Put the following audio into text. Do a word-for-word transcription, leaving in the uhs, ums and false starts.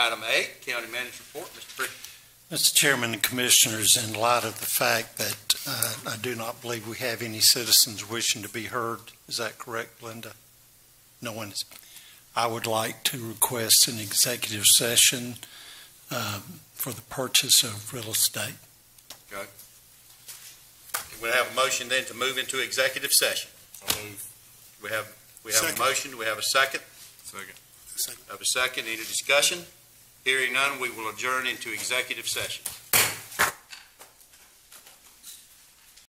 Item eight, County Manager Report. Mister Pritchett. Mister Chairman and Commissioners, in light of the fact that uh, I do not believe we have any citizens wishing to be heard, is that correct, Linda? No one is. I would like to request an executive session um, for the purchase of real estate. Okay. We have a motion then to move into executive session. I'll move. We have we have Second. a motion. Do we have a second? Second. Second. Have a second. Any discussion? Hearing none, we will adjourn into executive session.